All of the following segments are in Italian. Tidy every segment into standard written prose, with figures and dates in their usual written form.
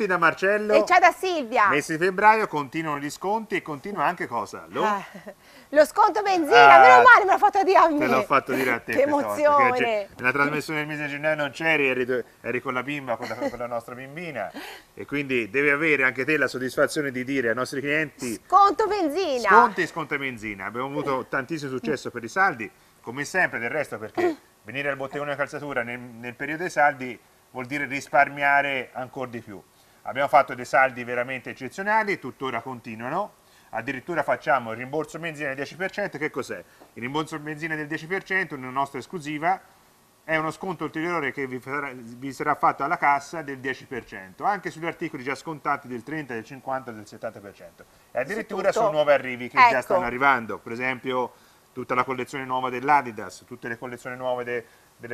Saluti da Marcello. E ciao da Silvia. Mese di febbraio continuano gli sconti e continua anche cosa? Lo sconto benzina, meno male me l'ha fatto dire a me. Te l'ho fatto dire a te. Che emozione. Nella trasmissione del mese di gennaio non c'eri, eri con la bimba, con la nostra bimbina, e quindi devi avere anche te la soddisfazione di dire ai nostri clienti sconto benzina. Sconti e sconto benzina. Abbiamo avuto tantissimo successo per i saldi, come sempre del resto, perché venire al bottegone della calzatura nel periodo dei saldi vuol dire risparmiare ancora di più. Abbiamo fatto dei saldi veramente eccezionali, tuttora continuano. Addirittura facciamo il rimborso benzina del 10%. Che cos'è? Il rimborso benzina del 10%, una nostra esclusiva, è uno sconto ulteriore che vi sarà fatto alla cassa del 10%, anche sugli articoli già scontati del 30, del 50, del 70%. E addirittura su nuovi arrivi che già stanno arrivando, per esempio tutta la collezione nuova dell'Adidas, tutte le collezioni nuove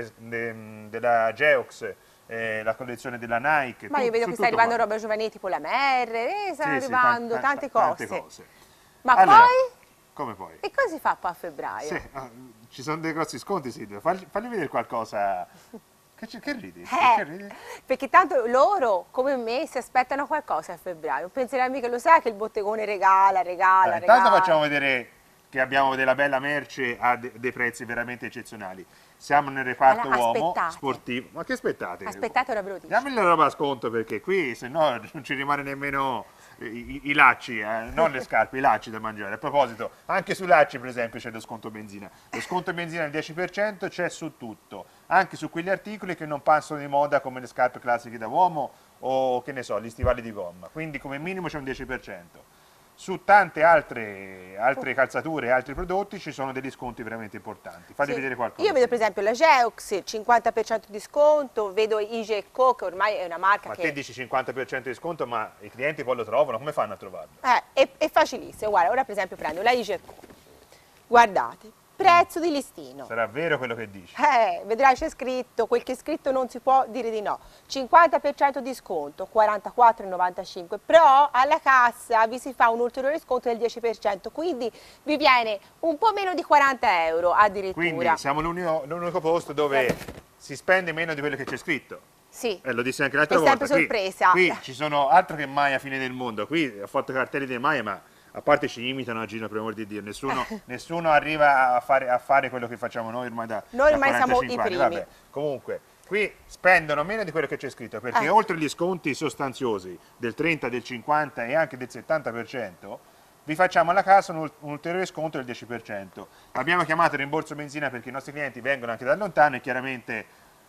della Geox, la collezione della Nike. Ma io vedo che sta arrivando roba giovanile tipo la Merre, stanno arrivando tante cose. Ma allora, poi? Come poi? E cosa si fa poi a febbraio? Sì, ci sono dei grossi sconti, Silvia. Fagli vedere qualcosa. Che ridi? Che ridi? Perché tanto loro, come me, si aspettano qualcosa a febbraio. Penserai mica, lo sai che il bottegone regala. Intanto facciamo vedere che abbiamo della bella merce a dei prezzi veramente eccezionali. Siamo nel reparto uomo sportivo. Ma che aspettate? Aspettate, ora ve lo dico. Diammi la roba a sconto, perché qui se no non ci rimane nemmeno i lacci, non le scarpe, i lacci da mangiare. A proposito, anche sui lacci per esempio c'è lo sconto benzina. Lo sconto benzina del 10% c'è su tutto, anche su quegli articoli che non passano di moda come le scarpe classiche da uomo o che ne so, gli stivali di gomma. Quindi come minimo c'è un 10%. Su tante altre calzature e altri prodotti ci sono degli sconti veramente importanti. Fagli vedere qualcosa. Io vedo per esempio la Geox, 50% di sconto, vedo IG & Co, che ormai è una marca che... Ma te dici 50% di sconto, ma i clienti poi lo trovano, come fanno a trovarlo? È facilissimo, guarda, ora per esempio prendo la IG & Co, guardate, prezzo di listino. Sarà vero quello che dici? Vedrai c'è scritto, quel che è scritto non si può dire di no. 50% di sconto, 44,95, però alla cassa vi si fa un ulteriore sconto del 10%, quindi vi viene un po' meno di 40 euro addirittura. Quindi siamo l'unico posto dove si spende meno di quello che c'è scritto. Sì, lo dissi anche l'altra volta. È sempre sorpresa. Qui ci sono altro che Maya fine del mondo, qui ho fatto cartelli di Maya, ma a parte ci imitano a Gino, per amor di Dio, nessuno arriva a fare quello che facciamo noi ormai da Noi ormai siamo i primi. Vabbè, comunque, qui spendono meno di quello che c'è scritto, perché oltre agli sconti sostanziosi del 30, del 50 e anche del 70%, vi facciamo alla casa un ulteriore sconto del 10%. L'abbiamo chiamato rimborso benzina perché i nostri clienti vengono anche da lontano e chiaramente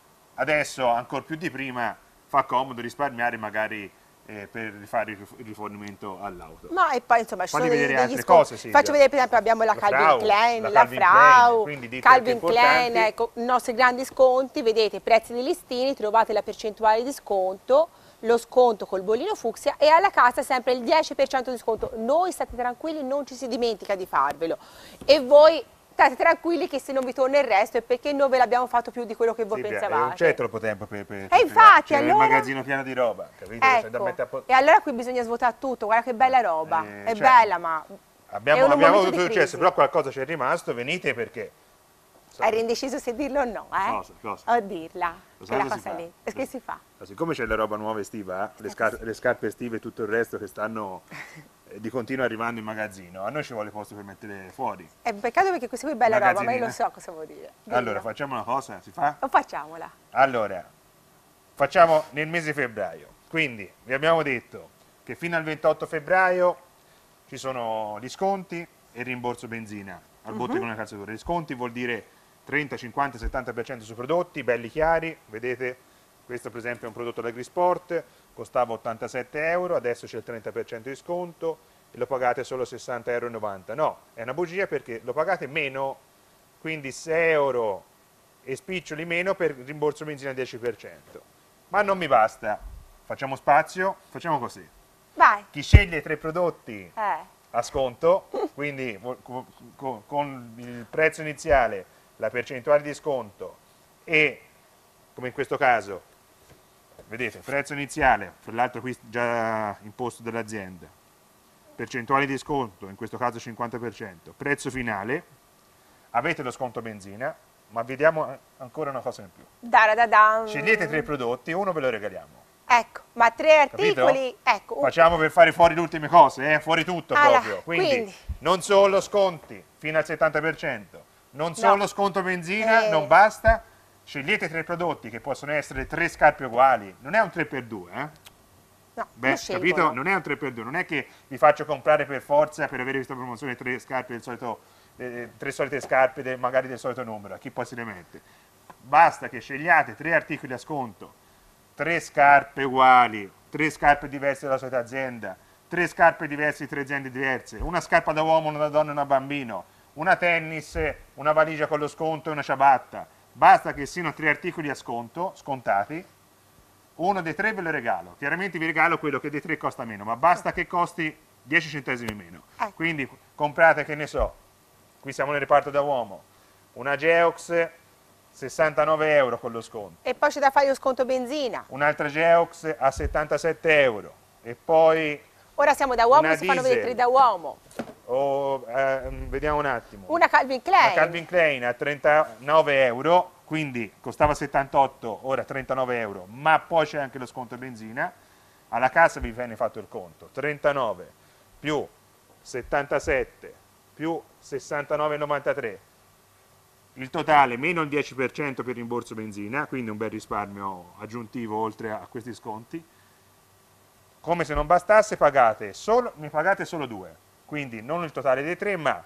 adesso, ancora più di prima, fa comodo risparmiare magari per fare il rifornimento all'auto. Ma e poi insomma ci sono degli altre sconti. cose, Silvia. Faccio vedere per esempio abbiamo la Calvin Klein, la Frau, Calvin Klein, ecco, i nostri grandi sconti, vedete, prezzi dei listini, trovate la percentuale di sconto, lo sconto col bollino fucsia e alla casa sempre il 10% di sconto. Noi state tranquilli, non ci si dimentica di farvelo. E voi state tranquilli che se non vi torna il resto è perché noi ve l'abbiamo fatto più di quello che voi pensavate. Non c'è troppo tempo per infatti, allora... il magazzino pieno di roba, capito? Ecco. E allora qui bisogna svuotare tutto, guarda che bella roba, è bella ma... Abbiamo avuto successo, però qualcosa ci è rimasto, venite perché... Eri indeciso se dirlo o no, Cosa? O dirla, quella cosa lì. E che si fa? Siccome c'è la roba nuova estiva, le scarpe estive e tutto il resto che stanno di continuo arrivando in magazzino, a noi ci vuole posto per mettere fuori. È un peccato perché questa qui è bella roba, ma io non so cosa vuol dire. Allora, facciamo una cosa, si fa? O facciamola. Allora, facciamo nel mese di febbraio. Quindi, vi abbiamo detto che fino al 28 febbraio ci sono gli sconti e il rimborso benzina al bottegone della calzatura. Gli sconti vuol dire 30, 50, 70% su prodotti, belli chiari, vedete, questo per esempio è un prodotto da Grisport, costava 87 euro, adesso c'è il 30% di sconto e lo pagate solo 60,90 euro. No, è una bugia perché lo pagate meno, quindi 6 euro e spiccioli meno per il rimborso benzina al 10%. Ma non mi basta, facciamo spazio, facciamo così. Vai. Chi sceglie 3 prodotti a sconto, quindi con il prezzo iniziale, la percentuale di sconto e, come in questo caso, vedete, prezzo iniziale, per l'altro qui già imposto dall'azienda, percentuale di sconto, in questo caso 50%, prezzo finale, avete lo sconto benzina, ma vediamo ancora una cosa in più. Scegliete 3 prodotti, uno ve lo regaliamo. Ecco, ma 3 articoli, capito? Ecco. Facciamo per fare fuori le ultime cose, fuori tutto proprio. Quindi non solo sconti fino al 70%, non solo sconto benzina, non basta, scegliete 3 prodotti che possono essere 3 scarpe uguali, non è un 3x2, No, beh, capito? Non è un 3x2, non è che vi faccio comprare per forza per avere questa promozione 3 scarpe del solito, 3 solite scarpe magari del solito numero, a chi poi se le mette. Basta che scegliate 3 articoli a sconto, 3 scarpe uguali, 3 scarpe diverse dalla solita azienda, 3 scarpe diverse di 3 aziende diverse, una scarpa da uomo, una da donna e una bambino, una tennis, una valigia con lo sconto e una ciabatta. Basta che siano 3 articoli a sconto, scontati, uno dei 3 ve lo regalo. Chiaramente vi regalo quello che dei 3 costa meno, ma basta che costi 10 centesimi meno. Quindi comprate, che ne so, qui siamo nel reparto da uomo, una Geox 69 euro con lo sconto. E poi c'è da fare lo sconto benzina. Un'altra Geox a 77 euro. E poi... Ora siamo da uomo, si fanno vedere 3 da uomo. Vediamo un attimo. Una Calvin Klein. Una Calvin Klein a 39 euro, quindi costava 78, ora 39 euro, ma poi c'è anche lo sconto benzina. Alla cassa vi viene fatto il conto. 39 più 77 più 69,93. Il totale meno il 10% per rimborso benzina, quindi un bel risparmio aggiuntivo oltre a questi sconti. Come se non bastasse ne pagate solo 2, quindi non il totale dei 3, ma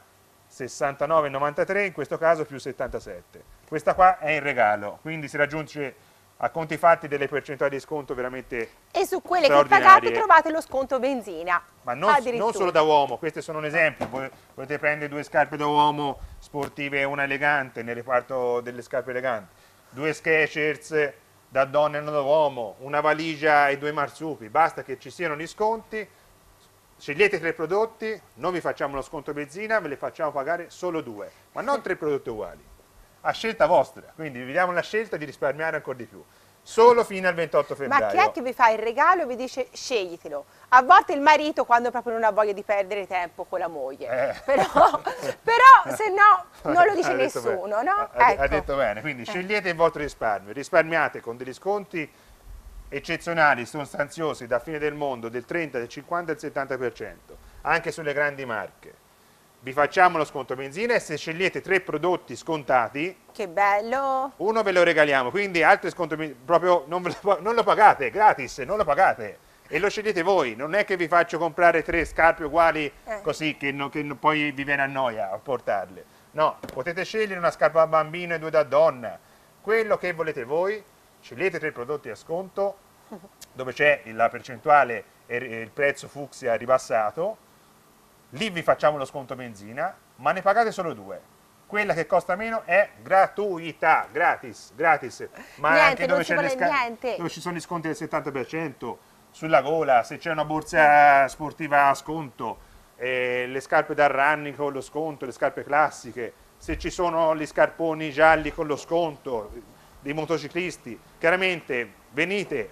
69,93 in questo caso più 77. Questa qua è in regalo, quindi si raggiunge a conti fatti delle percentuali di sconto veramente e su quelle che pagate trovate lo sconto benzina. Ma non solo da uomo, questi sono un esempio. Potete prendere 2 scarpe da uomo sportive e una elegante nel reparto delle scarpe eleganti, 2 Skechers da donna e una da uomo, una valigia e 2 marsupi. Basta che ci siano gli sconti, scegliete 3 prodotti, non vi facciamo lo sconto benzina, ve le facciamo pagare solo 2, ma non 3 prodotti uguali. A scelta vostra, quindi vi diamo la scelta di risparmiare ancora di più. Solo fino al 28 febbraio. Ma chi è che vi fa il regalo e vi dice sceglitelo? A volte il marito, quando proprio non ha voglia di perdere tempo con la moglie. Però se no non lo dice nessuno, no? Ha detto bene, quindi scegliete il vostro risparmio, risparmiate con degli sconti eccezionali, sostanziosi, da fine del mondo, del 30, del 50 e del 70%, anche sulle grandi marche. Vi facciamo lo sconto benzina e se scegliete 3 prodotti scontati, che bello, uno ve lo regaliamo, quindi altri sconto proprio non lo pagate, gratis, non lo pagate e lo scegliete voi, non è che vi faccio comprare 3 scarpe uguali così che poi vi viene a noia a portarle. No, potete scegliere una scarpa da bambino e 2 da donna, quello che volete voi, scegliete 3 prodotti a sconto dove c'è la percentuale e il prezzo fucsia ribassato. Lì vi facciamo lo sconto benzina, ma ne pagate solo 2. Quella che costa meno è gratuita, gratis. Ma niente, anche dove ci sono gli sconti del 70%, sulla gola, se c'è una borsa sportiva a sconto, le scarpe da running con lo sconto, le scarpe classiche, se ci sono gli scarponi gialli con lo sconto, dei motociclisti. Chiaramente venite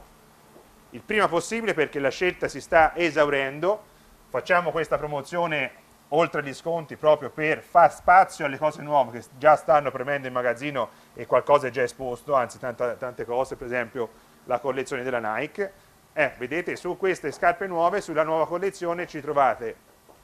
il prima possibile perché la scelta si sta esaurendo. Facciamo questa promozione oltre agli sconti proprio per far spazio alle cose nuove che già stanno premendo in magazzino e qualcosa è già esposto, anzi tante cose, per esempio la collezione della Nike. Vedete, su queste scarpe nuove, sulla nuova collezione ci trovate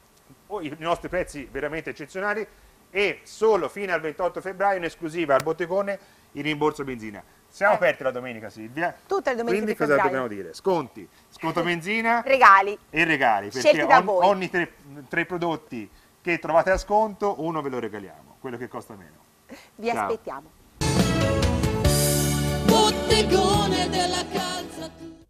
i nostri prezzi veramente eccezionali e solo fino al 28 febbraio in esclusiva al bottegone il rimborso benzina. Siamo aperti la domenica, Silvia. Tutte le domeniche di febbraio. Quindi cosa dobbiamo dire? Sconti, sconto benzina, regali. E regali, perché ogni 3 prodotti che trovate a sconto, uno ve lo regaliamo, quello che costa meno. Vi aspettiamo. Bottegone della calzatura.